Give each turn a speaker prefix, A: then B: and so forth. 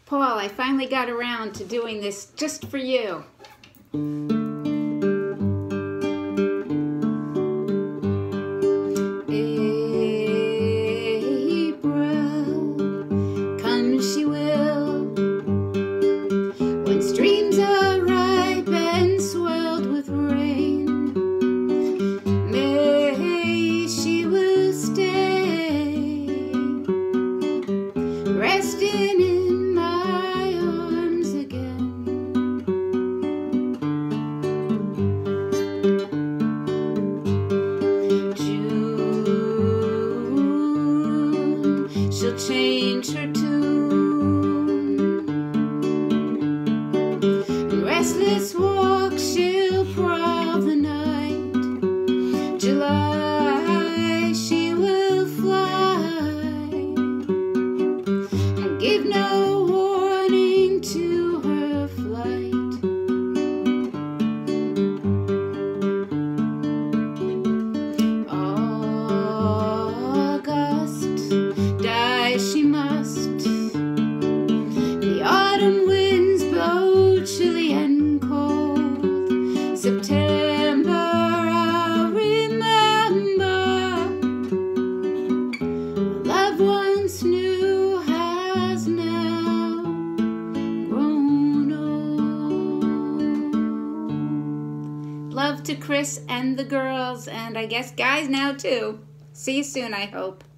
A: Paul, I finally got around to doing this just for you. April, come she will, when streams are ripe and swelled with rain. May she will stay, resting in my arms again. June, she'll change her tune, in restless walks she'll prowl the night. July, she will fly and give no warning to her flight. August, die she must. The autumn winds blow chilly and cold. September, I'll remember. A love once knew has now grown old. Love to Chris and the girls, and I guess guys now too. See you soon, I hope.